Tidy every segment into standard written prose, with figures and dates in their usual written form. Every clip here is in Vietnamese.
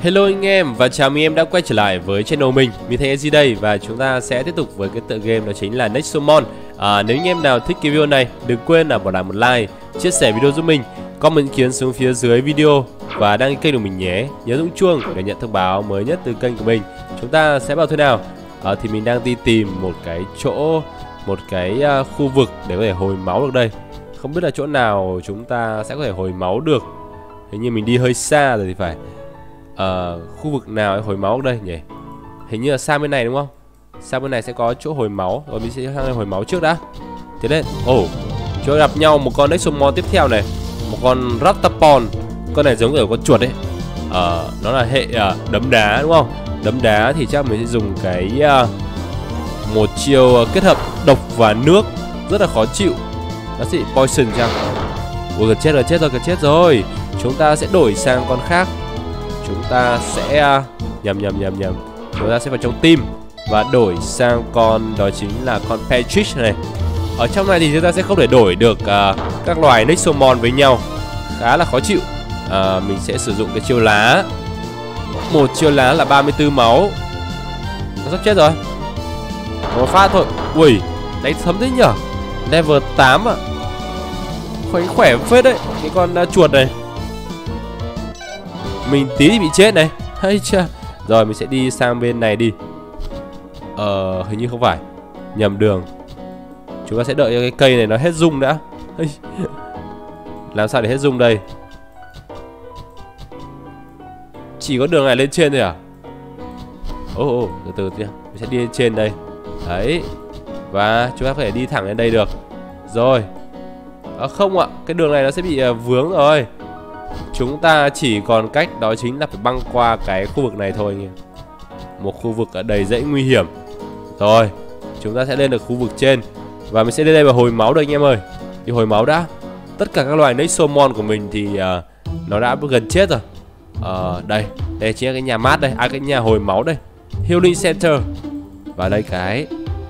Hello anh em và chào mừng em đã quay trở lại với channel mình thành SG đây, và chúng ta sẽ tiếp tục với cái tựa game đó chính là Nexomon. Nếu anh em nào thích cái video này, đừng quên là bỏ lại một like, chia sẻ video giúp mình, comment ý kiến xuống phía dưới video và đăng ký kênh của mình nhé. Nhớ rung chuông để nhận thông báo mới nhất từ kênh của mình. Chúng ta sẽ vào thế nào? Thì mình đang đi tìm một cái chỗ, một cái khu vực để có thể hồi máu được đây. Không biết là chỗ nào chúng ta sẽ có thể hồi máu được. Hình như mình đi hơi xa rồi thì phải. Khu vực nào hồi máu đây nhỉ? Hình như là sang bên này đúng không? Sang bên này sẽ có chỗ hồi máu. Rồi mình sẽ sang đây hồi máu trước đã. Tiến lên. Chỗ gặp nhau một con Nexomon tiếp theo này. Một con Ratapon. Con này giống kiểu con chuột đấy. Nó là hệ đấm đá đúng không? Đấm đá thì chắc mình sẽ dùng cái một chiêu kết hợp độc và nước. Rất là khó chịu. Nó sẽ bị poison chăng? Ui, gần chết rồi. Chúng ta sẽ đổi sang con khác. Chúng ta sẽ nhầm. Chúng ta sẽ vào trong team và đổi sang con đó chính là con Patrick này. Ở trong này thì chúng ta sẽ không thể đổi được các loài Nexomon với nhau, khá là khó chịu. Mình sẽ sử dụng cái chiêu lá. Một chiêu lá là 34 máu. Nó sắp chết rồi. Một phát thôi. Ui, đánh thấm thế nhở. Level 8 à. Khỏe phết đấy. Cái con chuột này. Mình tí thì bị chết này. Hay chưa? Rồi mình sẽ đi sang bên này đi. Hình như không phải. Nhầm đường. Chúng ta sẽ đợi cho cái cây này nó hết rung đã. Làm sao để hết rung đây? Chỉ có đường này lên trên thôi à? Từ từ nha. Mình sẽ đi lên trên đây. Đấy. Và chúng ta có thể đi thẳng lên đây được. Rồi. Không ạ. Cái đường này nó sẽ bị vướng rồi. Chúng ta chỉ còn cách đó chính là phải băng qua cái khu vực này thôi anh em. Một khu vực đầy rẫy nguy hiểm. Rồi, chúng ta sẽ lên được khu vực trên. Và mình sẽ lên đây và hồi máu được anh em ơi. Đi hồi máu đã. Tất cả các loài Nexomon của mình thì nó đã gần chết rồi. Đây chính là cái nhà mát đây. Cái nhà hồi máu đây. Healing Center. Và đây cái.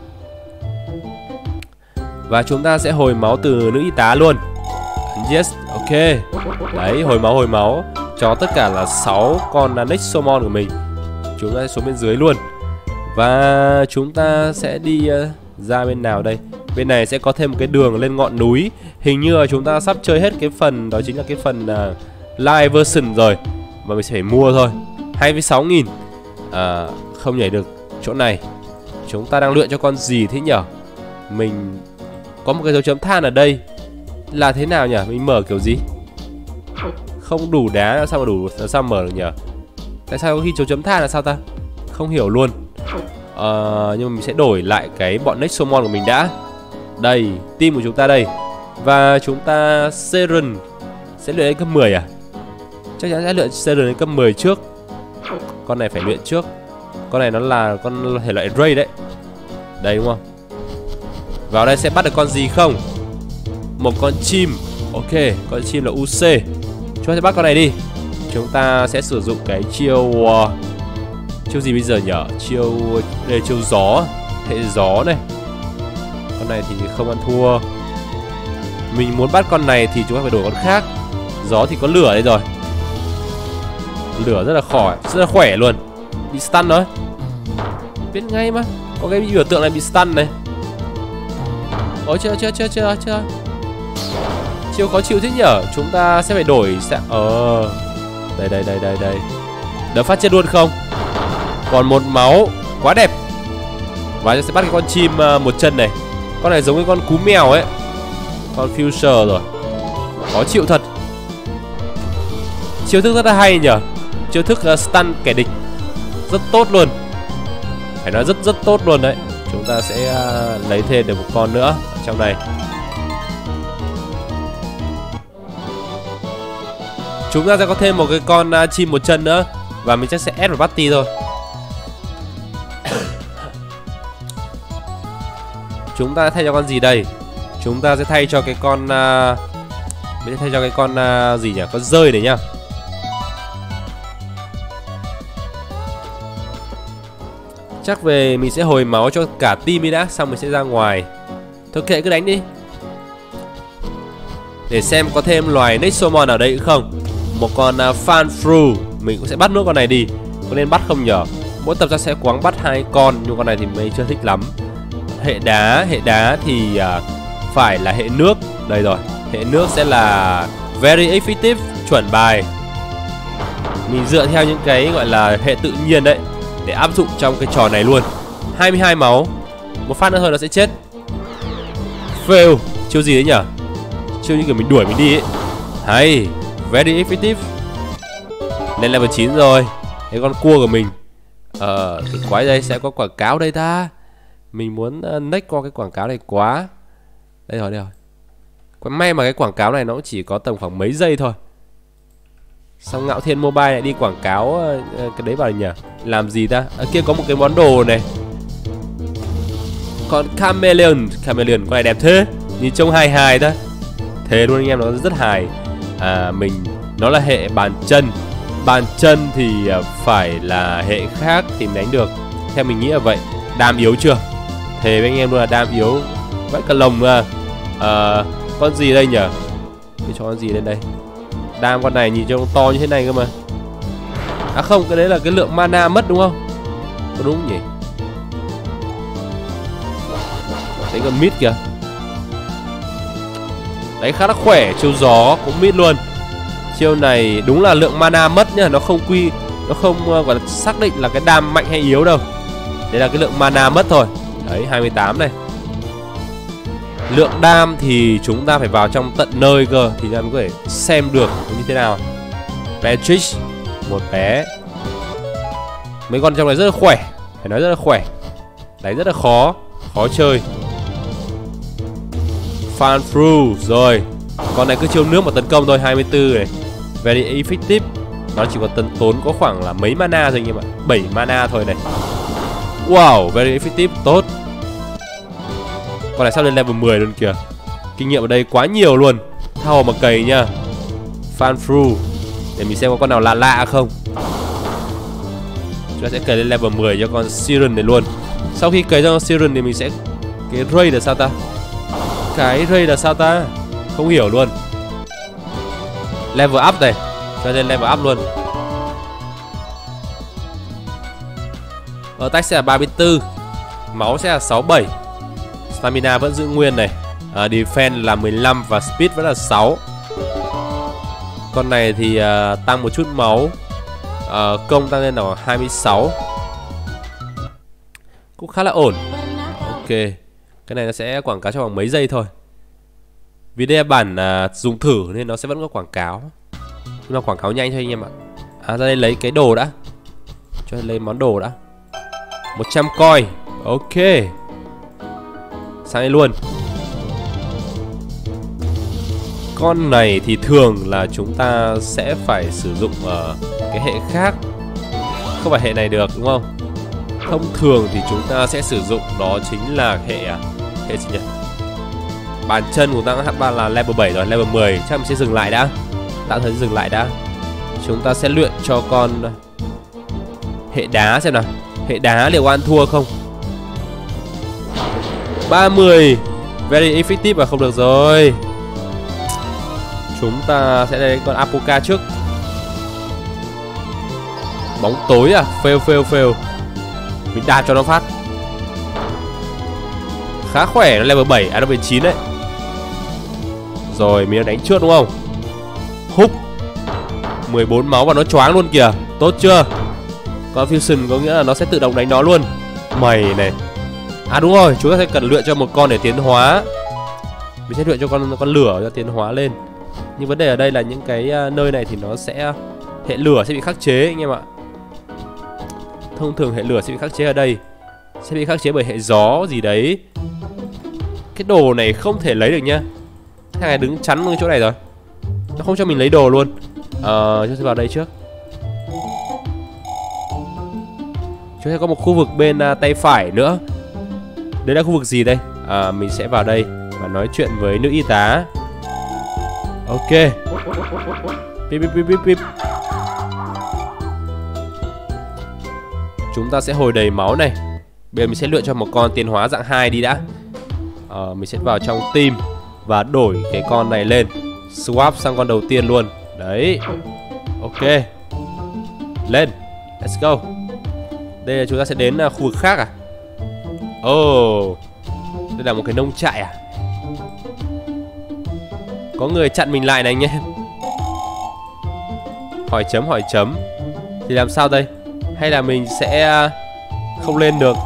Và chúng ta sẽ hồi máu từ nữ y tá luôn. Yes, ok. Đấy, hồi máu cho tất cả là 6 con Nexomon của mình. Chúng ta sẽ xuống bên dưới luôn. Và chúng ta sẽ đi ra bên nào đây? Bên này sẽ có thêm một cái đường lên ngọn núi. Hình như là chúng ta sắp chơi hết cái phần, đó chính là cái phần live version rồi. Và mình sẽ phải mua thôi. 26.000. Không nhảy được chỗ này. Chúng ta đang luyện cho con gì thế nhở? Mình có một cái dấu chấm than ở đây. Là thế nào nhỉ? Mình mở kiểu gì? Không đủ đá làm sao mà đủ, làm sao mở được nhỉ? Tại sao có khi dấu chấm than là sao ta? Không hiểu luôn. Nhưng mà mình sẽ đổi lại cái bọn Nexomon của mình đã. Đây, team của chúng ta đây. Và chúng ta Seren sẽ luyện đến cấp 10 à? Chắc chắn sẽ luyện Seren đến cấp 10 trước. Con này phải luyện trước. Con này nó là con thể loại Ray đấy. Đây đúng không? Vào đây sẽ bắt được con gì không? Một con chim. Ok, con chim là UC. Chúng ta sẽ bắt con này đi. Chúng ta sẽ sử dụng cái chiêu chiêu gì bây giờ nhở? Đây chiêu gió. Hệ gió này. Con này thì không ăn thua. Mình muốn bắt con này thì chúng ta phải đổi con khác. Gió thì có lửa đây rồi. Lửa rất là khỏe luôn. Bị stun rồi. Biết ngay mà. Có cái biểu tượng này bị stun này. Chưa. Chiêu khó chịu thế nhở. Chúng ta sẽ phải đổi sang. Đây. Đỡ phát chết luôn không? Còn một máu. Quá đẹp. Và sẽ bắt cái con chim một chân này. Con này giống với con cú mèo ấy. Con Future rồi. Khó chịu thật. Chiêu thức rất là hay nhở. Chiêu thức stun kẻ địch rất tốt luôn. Phải nói rất tốt luôn đấy. Chúng ta sẽ lấy thêm được một con nữa ở trong này. Chúng ta sẽ có thêm một cái con chim một chân nữa. Và mình chắc sẽ add vào party thôi. Chúng ta thay cho con gì đây? Chúng ta sẽ thay cho cái con mình sẽ thay cho cái con gì nhỉ? Con dơi này nhá. Chắc về mình sẽ hồi máu cho cả team đi đã. Xong mình sẽ ra ngoài. Thôi kệ, cứ đánh đi. Để xem có thêm loài Nexomon ở đây không. Một con Fanfru Mình cũng sẽ bắt nốt con này đi. Có nên bắt không nhở? Mỗi tập ta sẽ cố gắng bắt 2 con, nhưng con này thì mình chưa thích lắm. Hệ đá thì phải là hệ nước. Đây rồi, hệ nước sẽ là very effective, chuẩn bài. Mình dựa theo những cái gọi là hệ tự nhiên đấy để áp dụng trong cái trò này luôn. 22 máu. Một phát nữa thôi nó sẽ chết. Fail. Chiêu gì đấy nhở? Chiêu như kiểu mình đuổi mình đi ấy. Hay, very effective. Lên level 9 rồi. Cái con cua của mình. Cái quái đây sẽ có quảng cáo đây ta. Mình muốn next qua cái quảng cáo này quá. Đây rồi, đây rồi. May mà cái quảng cáo này nó cũng chỉ có tầm khoảng mấy giây thôi. Xong Ngạo Thiên Mobile lại đi quảng cáo cái đấy vào nhỉ? Làm gì ta? Ở kia có một cái món đồ này. Còn Chameleon con này đẹp thế. Nhìn trông hài hài ta. Thế luôn anh em, nó rất hài. Nó là hệ bàn chân. Bàn chân thì phải là hệ khác thì mình đánh được. Theo mình nghĩ là vậy. Đam yếu chưa? Thế với anh em luôn là đam yếu. Vãi cả lồng à. Con gì đây nhỉ? Để cho con gì lên đây? Đam con này nhìn trông to như thế này cơ mà. À không, cái đấy là cái lượng mana mất đúng không? Có đúng nhỉ? Đấy còn mid kìa. Đấy khá là khỏe, chiêu gió cũng mid luôn. Chiêu này đúng là lượng mana mất nhá, nó không gọi là xác định là cái đam mạnh hay yếu đâu. Đấy là cái lượng mana mất thôi. Đấy 28 này. Lượng đam thì chúng ta phải vào trong tận nơi cơ thì chúng ta mới có thể xem được như thế nào. Patrick, một bé. Mấy con trong này rất là khỏe, phải nói rất là khỏe. Đấy rất là khó chơi. Fan Fru rồi. Con này cứ chiêu nước mà tấn công thôi, 24 này. Very effective. Nó chỉ có tốn có khoảng là mấy mana thôi anh em ạ. 7 mana thôi này. Wow, very effective, tốt. Con này sắp lên level 10 luôn kìa. Kinh nghiệm ở đây quá nhiều luôn. Tha hồ mà cày nha. Fan Fru. Để mình xem có con nào lạ lạ không. Chúng ta sẽ cày lên level 10 cho con Siren này luôn. Sau khi cày cho con Siren thì mình sẽ... Cái raid là sao ta? Cái raid là sao ta? Không hiểu luôn. Level up này. Cho nên level up luôn. Attack sẽ là 34. Máu sẽ là 67. Stamina vẫn giữ nguyên này. Defense là 15 và Speed vẫn là 6. Con này thì tăng một chút máu. Công tăng lên là 26. Cũng khá là ổn. Ok. Cái này nó sẽ quảng cáo trong vòng mấy giây thôi. Vì đây là bản dùng thử nên nó sẽ vẫn có quảng cáo. Nhưng mà quảng cáo nhanh thôi anh em ạ. Ra đây lấy cái đồ đã. Cho lấy món đồ đã. 100 coin. Ok. Sang đây luôn. Con này thì thường là chúng ta sẽ phải sử dụng ở cái hệ khác. Không phải hệ này được đúng không? Thông thường thì chúng ta sẽ sử dụng đó chính là hệ gì nhỉ? Bàn chân của ta H3 là level 7 rồi, level 10. Chắc mình sẽ dừng lại đã. Tạm thời dừng lại đã. Chúng ta sẽ luyện cho con hệ đá xem nào. Hệ đá liệu ăn thua không? 30. Very effective mà không được rồi. Chúng ta sẽ lấy con Apoca trước. Bóng tối à? Fail. Mình đạp cho nó phát. Khá khỏe, nó level 7, level 9 đấy. Rồi, mình đã đánh trước đúng không? Húc 14 máu và nó choáng luôn kìa. Tốt chưa? Con Fusion có nghĩa là nó sẽ tự động đánh nó luôn. Mày này. À đúng rồi, chúng ta sẽ cần luyện cho một con để tiến hóa. Mình sẽ luyện cho con lửa cho tiến hóa lên. Nhưng vấn đề ở đây là những cái nơi này thì nó sẽ... Hệ lửa sẽ bị khắc chế anh em ạ. Thông thường hệ lửa sẽ bị khắc chế ở đây. Sẽ bị khắc chế bởi hệ gió gì đấy. Cái đồ này không thể lấy được nhá. Thằng này đứng chắn cái chỗ này rồi. Nó không cho mình lấy đồ luôn. Chúng ta vào đây trước. Chúng ta có một khu vực bên tay phải nữa. Đấy là khu vực gì đây? Mình sẽ vào đây và nói chuyện với nữ y tá. Ok. Pip. Chúng ta sẽ hồi đầy máu này. Bây giờ mình sẽ lựa cho một con tiến hóa dạng 2 đi đã. Mình sẽ vào trong team và đổi cái con này lên. Swap sang con đầu tiên luôn. Đấy. Ok. Lên. Let's go. Đây là chúng ta sẽ đến khu vực khác à? Oh, đây là một cái nông trại à? Có người chặn mình lại này anh em. Hỏi chấm. Thì làm sao đây? Hay là mình sẽ không lên được?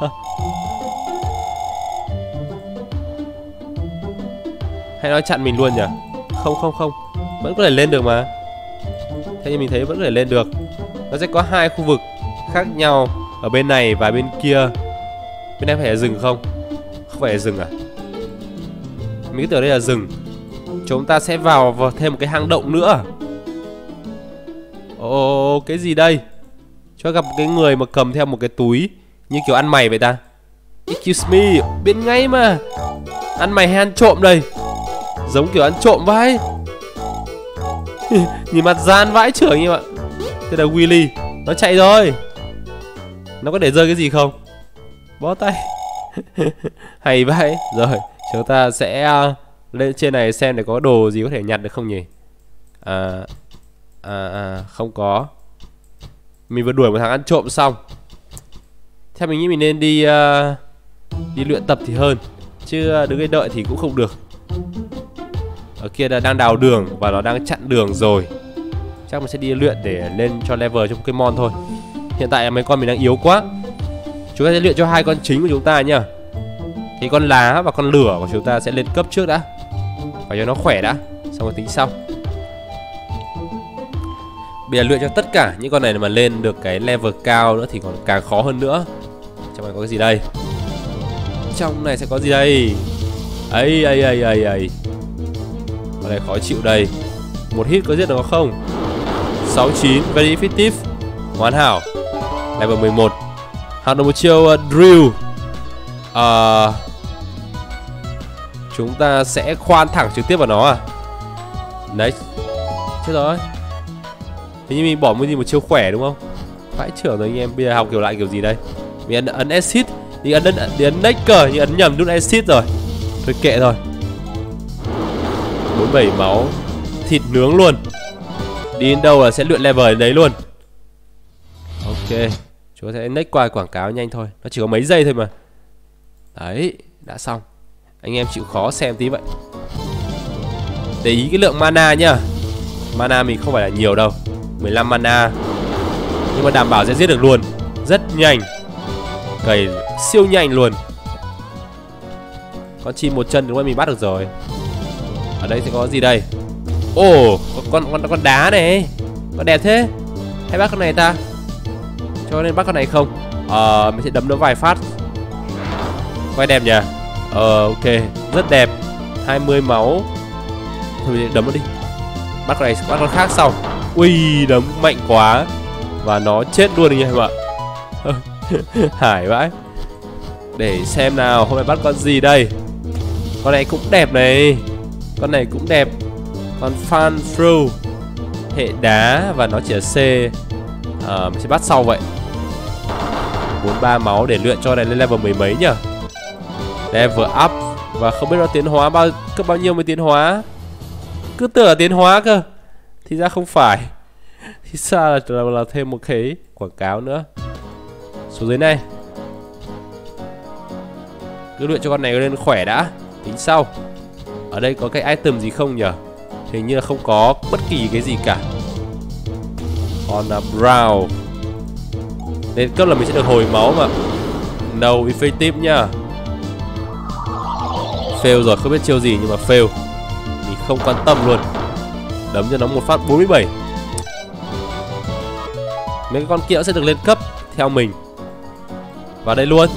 Hay nó chặn mình luôn nhỉ? Không. Vẫn có thể lên được mà. Thế nhưng mình thấy vẫn có thể lên được. Nó sẽ có hai khu vực khác nhau ở bên này và bên kia. Bên này phải là rừng không? Không phải là rừng à? Mình cứ tưởng đây là rừng. Chúng ta sẽ vào thêm một cái hang động nữa. Ồ, cái gì đây? Cho gặp một cái người mà cầm theo một cái túi như kiểu ăn mày vậy ta. Excuse me, biết ngay mà. Ăn mày hay ăn trộm đây? Giống kiểu ăn trộm vãi. Nhìn mặt gian vãi trưởng như vậy. Thế là Willy. Nó chạy rồi. Nó có để rơi cái gì không? Bó tay. Hay vậy. Rồi, chúng ta sẽ lên trên này xem để có đồ gì có thể nhặt được không nhỉ? Không có. Mình vừa đuổi một thằng ăn trộm xong. Theo mình nghĩ mình nên đi luyện tập thì hơn. Chứ đứng đây đợi thì cũng không được. Ở kia là đang đào đường và nó đang chặn đường rồi. Chắc mình sẽ đi luyện để lên cho level cho Pokemon thôi. Hiện tại mấy con mình đang yếu quá. Chúng ta sẽ luyện cho hai con chính của chúng ta nhá. Thì con lá và con lửa của chúng ta sẽ lên cấp trước đã. Phải cho nó khỏe đã, xong rồi tính sau. Bây giờ luyện cho tất cả những con này mà lên được cái level cao nữa thì còn càng khó hơn nữa. Trong này có cái gì đây? Trong này sẽ có gì đây? Ấy. Con này khó chịu đây. Một hit có giết được không? 69, very effective. Hoàn hảo. Level 11. Học được một chiêu drill. Chúng ta sẽ khoan thẳng trực tiếp vào nó à? Đấy. Chết rồi. Thế nhưng mình bỏ một chiêu khỏe đúng không? Vãi trưởng rồi anh em. Bây giờ học kiểu lại kiểu gì đây? Mình ấn exit. Đi ấn next cơ. Nhưng ấn nhầm nút exit rồi. Thôi kệ rồi. 47 máu. Thịt nướng luôn. Đi đến đâu là sẽ luyện level đến đấy luôn. Ok. Chúng ta sẽ next qua quảng cáo nhanh thôi. Nó chỉ có mấy giây thôi mà. Đấy. Đã xong. Anh em chịu khó xem tí vậy. Để ý cái lượng mana nhá. Mana mình không phải là nhiều đâu. 15 mana. Nhưng mà đảm bảo sẽ giết được luôn. Rất nhanh. Cày siêu nhanh luôn. Con chim một chân đúng không? Mình bắt được rồi. Ở đây sẽ có gì đây? Ồ, con đá này. Con đẹp thế. Hay bắt con này ta? Cho nên bắt con này không? Mình sẽ đấm nó vài phát. Quay đẹp nhỉ? Ok, rất đẹp. 20 máu. Thôi đấm nó đi. Bắt con này, bắt con khác sau. Ui, đấm mạnh quá. Và nó chết luôn anh em ạ. Hải vãi. Để xem nào, hôm nay bắt con gì đây? Con này cũng đẹp này. Con này cũng đẹp. Con Fan Throw. Hệ đá và nó chỉ là C. Mình sẽ bắt sau vậy. 43 máu để luyện cho này lên level mười mấy nhỉ? Level up. Và không biết nó tiến hóa cấp bao nhiêu mới tiến hóa. Cứ tưởng là tiến hóa cơ. Thì ra không phải. Thì sao là thêm một cái quảng cáo nữa. Xuống dưới này. Cứ luyện cho con này lên khỏe đã. Tính sau. Ở đây có cái item gì không nhỉ? Hình như là không có bất kỳ cái gì cả. Còn là Brown. Lên cấp là mình sẽ được hồi máu mà. No effective nhá. Fail rồi, không biết chiêu gì nhưng mà fail. Mình không quan tâm luôn. Đấm cho nó một phát 47. Mấy cái con kia sẽ được lên cấp theo mình. Vào đây luôn.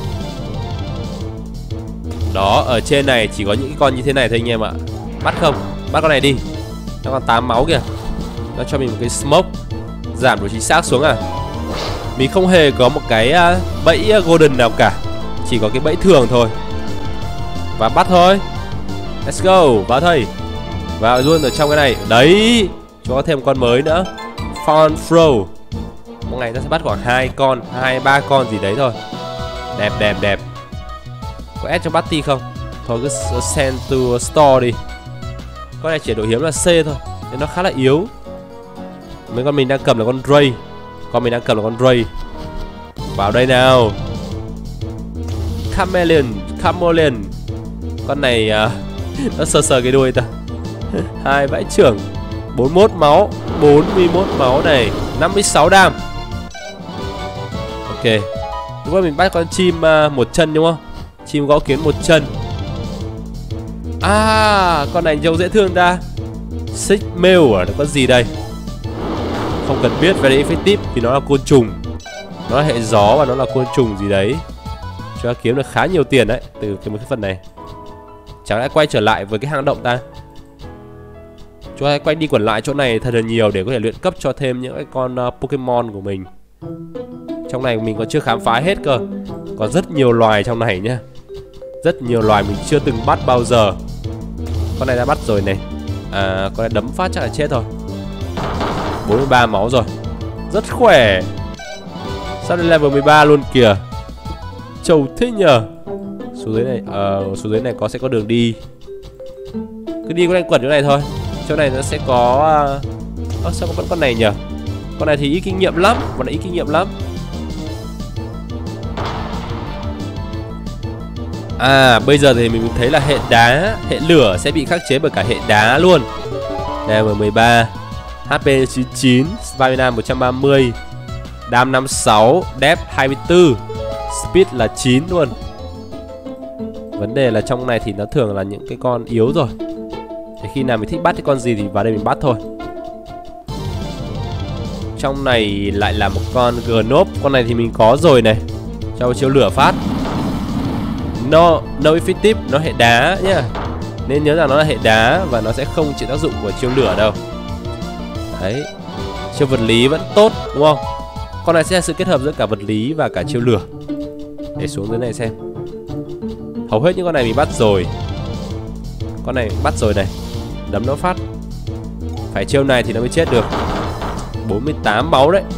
Đó, ở trên này chỉ có những con như thế này thôi anh em ạ. Bắt không? Bắt con này đi. Nó còn 8 máu kìa. Nó cho mình một cái smoke. Giảm độ chính xác xuống à. Mình không hề có một cái bẫy golden nào cả. Chỉ có cái bẫy thường thôi. Và bắt thôi. Let's go, vào thôi. Vào luôn ở trong cái này. Đấy. Cho thêm một con mới nữa. Fan Throw. Một ngày ta sẽ bắt khoảng 2 con, 2-3 con gì đấy thôi. Đẹp. Có add cho party không? Thôi cứ send to store đi. Con này chỉ độ hiếm là C thôi nên nó khá là yếu. Mấy con mình đang cầm là con Ray. Con mình đang cầm là con Ray. Vào đây nào. Chameleon. Con này nó sờ cái đuôi ta. 2 vãi trưởng. 41 máu. 41 máu này. 56 đam. Ok. Lúc đó mình bắt con chim một chân đúng không? Chim gõ kiến một chân. Con này trông dễ thương ta. Xích mail à? Nó có gì đây? Không cần biết, very effective vì nó là côn trùng. Nó là hệ gió và nó là côn trùng gì đấy. Chúng ta kiếm được khá nhiều tiền đấy từ cái phần này. Chẳng lẽ quay trở lại với cái hang động ta? Chúng ta quay đi quẩn lại chỗ này thật là nhiều để có thể luyện cấp cho thêm những cái con Pokemon của mình. Trong này mình còn chưa khám phá hết cơ. Còn rất nhiều loài trong này nhá. Rất nhiều loài mình chưa từng bắt bao giờ. Con này đã bắt rồi này. Con này đấm phát chắc là chết thôi. 43 máu rồi. Rất khỏe. Sao đến level 13 luôn kìa. Trầu thế nhờ. Xuống dưới này, xuống dưới này sẽ có đường đi. Cứ đi quanh quẩn chỗ này thôi. Chỗ này nó sẽ có sao vẫn con này nhờ. Con này thì ít kinh nghiệm lắm. Con này ít kinh nghiệm lắm. Bây giờ thì mình thấy là hệ đá, hệ lửa sẽ bị khắc chế bởi cả hệ đá luôn. Level 13, HP 99, Stamina 130, Dam 56, Depth 24, Speed là 9 luôn. Vấn đề là trong này thì nó thường là những cái con yếu rồi. Thì khi nào mình thích bắt cái con gì thì vào đây mình bắt thôi. Trong này lại là một con Gnop. Con này thì mình có rồi này. Cho chiếu lửa phát. No effective, nó hệ đá nhá. Nên nhớ rằng nó là hệ đá và nó sẽ không chịu tác dụng của chiêu lửa đâu. Đấy. Chiêu vật lý vẫn tốt đúng không? Con này sẽ là sự kết hợp giữa cả vật lý và cả chiêu lửa. Để xuống dưới này xem. Hầu hết những con này mình bắt rồi. Con này bắt rồi này. Đấm nó phát. Phải chiêu này thì nó mới chết được. 48 máu đấy.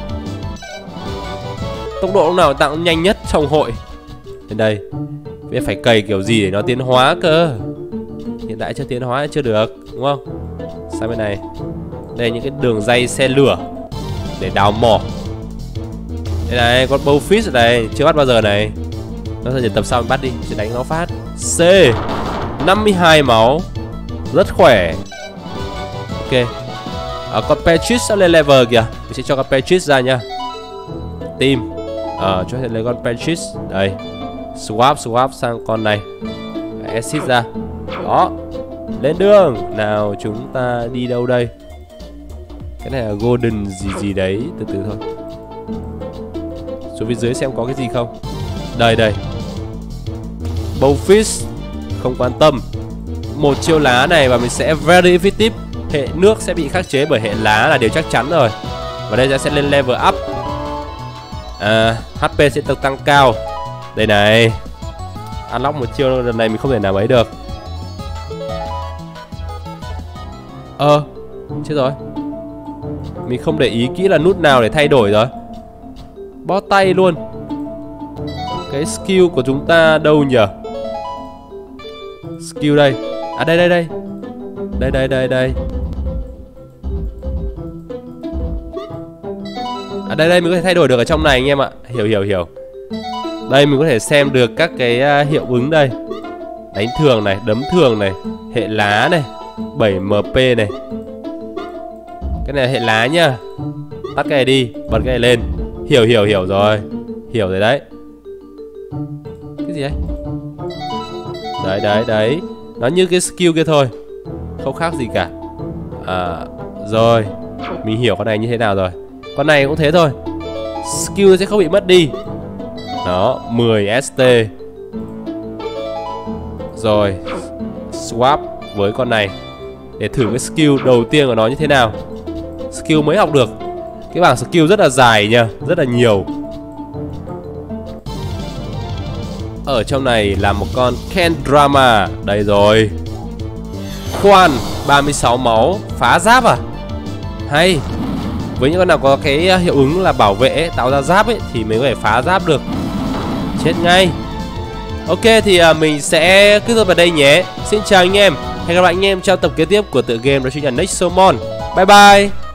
Tốc độ lúc nào tạo nhanh nhất trong hội. Đến đây. Biết phải cày kiểu gì để nó tiến hóa cơ. Hiện tại chưa tiến hóa chưa được đúng không? Sang bên này. Đây là những cái đường dây xe lửa để đào mỏ. Đây này, con Bowfish ở đây, chưa bắt bao giờ này. Nó sẽ tập sau mình bắt đi, sẽ đánh nó phát. C 52 máu. Rất khỏe. Ok. Con Petrus sẽ lên level kìa. Mình sẽ cho con Petrus ra nha. Team. Cho thể lấy con Petrus. Đây. Swap sang con này. Exit ra. Đó. Lên đường. Nào chúng ta đi đâu đây? Cái này là golden gì đấy. Từ từ thôi. Xuống phía dưới xem có cái gì không. Đây. Bowfish. Không quan tâm. Một chiêu lá này và mình sẽ very effective. Hệ nước sẽ bị khắc chế bởi hệ lá là điều chắc chắn rồi. Và đây sẽ lên level up. HP sẽ được tăng cao. Đây này. Unlock một chiêu lần này mình không thể nào ấy được. Chết rồi. Mình không để ý kỹ là nút nào để thay đổi rồi. Bó tay luôn. Cái skill của chúng ta đâu nhỉ? Skill đây. Đây. Đây. Đây mình có thể thay đổi được ở trong này anh em ạ. Hiểu. Đây mình có thể xem được các cái hiệu ứng đây. Đánh thường này, đấm thường này, hệ lá này, 7MP này. Cái này là hệ lá nhá. Tắt cái này đi, bật cái này lên. Hiểu rồi. Hiểu rồi đấy. Cái gì đấy? Đấy. Nó như cái skill kia thôi. Không khác gì cả. Rồi. Mình hiểu con này như thế nào rồi. Con này cũng thế thôi. Skill sẽ không bị mất đi. Đó, 10 ST. Rồi. Swap với con này để thử cái skill đầu tiên của nó như thế nào. Skill mới học được. Cái bảng skill rất là dài nha. Rất là nhiều. Ở trong này là một con Kendrama. Đây rồi. Khoan 36 máu. Phá giáp à? Hay. Với những con nào có cái hiệu ứng là bảo vệ ấy, tạo ra giáp ấy, thì mới có thể phá giáp được. Chết ngay. Ok thì mình sẽ kết thúc vào đây nhé. Xin chào anh em. Hẹn gặp lại anh em trong tập kế tiếp của tựa game đó chính là Nexomon. Bye bye.